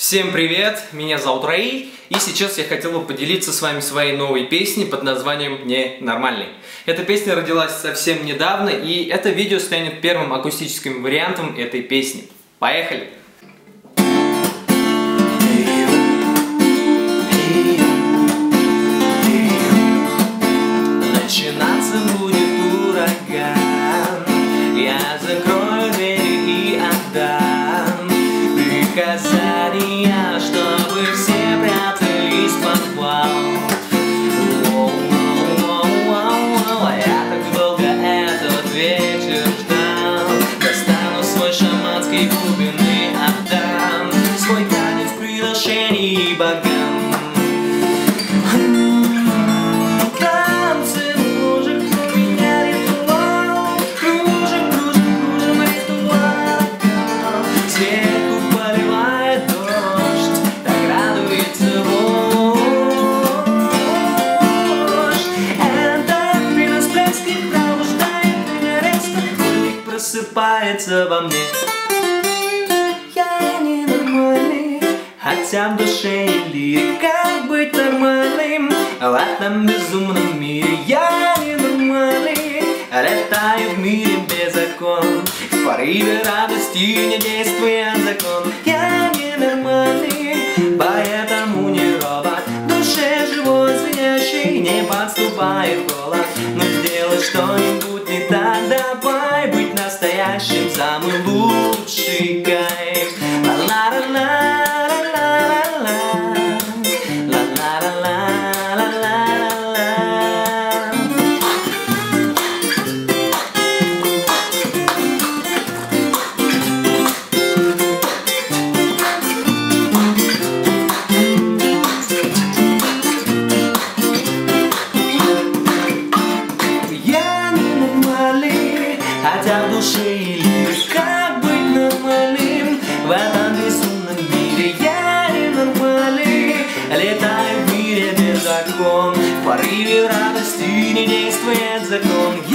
Всем привет, меня зовут Раиль, и сейчас я хотел бы поделиться с вами своей новой песней под названием «Ненормальный». Эта песня родилась совсем недавно, и это видео станет первым акустическим вариантом этой песни. Поехали! Начинаться будет ураган, я закрою двери и отдам приказания, чтобы все прятались в подвал. Я так долго этот вечер ждал, достану свой шаманский глубины, отдам свой танец приношений богам. Просыпается во мне. Я ненормальный, хотя в душе не лирик. Как быть нормальным в этом безумном мире? Я ненормальный, летаю в мире без закон, в порыве радости не действует закон. Я ненормальный, поэтому не робот, в душе живой звенящий, не подступает холод. Но сделай что-нибудь не так, давай быть настоящим, самый лучший кайф. Хотя в душе и лирик, как быть нормальным в этом безумном мире? Я ненормальный, летаю в мире без закон, в порыве радости не действует закон.